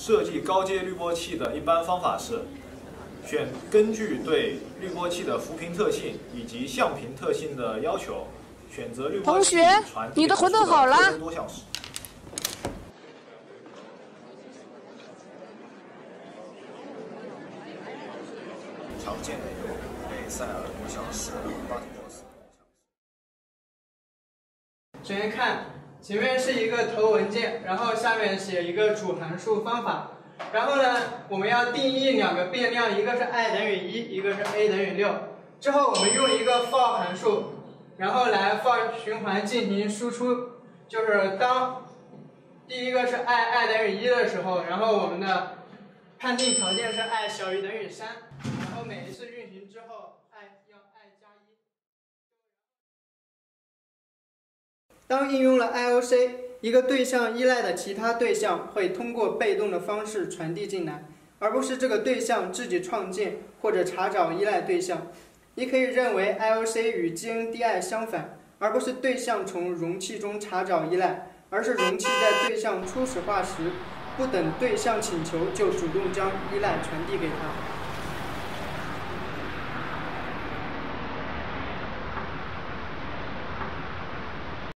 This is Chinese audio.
设计高阶滤波器的一般方法是：根据对滤波器的扶贫特性以及相频特性的要求，选择滤波器传递输出的特征多项式。常见的有雷塞尔多项式、巴特莫斯。 首先看前面是一个头文件，然后下面写一个主函数方法。然后呢，我们要定义两个变量，一个是 i 等于1，一个是 a 等于6。之后我们用一个 for 函数，然后来 for 循环进行输出。就是当第一个是 i 等于1的时候，然后我们的判定条件是 i 小于等于3，然后每一次运行之后 i 要 i 加1。当应用了 IOC， 一个对象依赖的其他对象会通过被动的方式传递进来，而不是这个对象自己创建或者查找依赖对象。你可以认为 IOC 与 GNDI 相反，而不是对象从容器中查找依赖，而是容器在对象初始化时，不等对象请求就主动将依赖传递给它。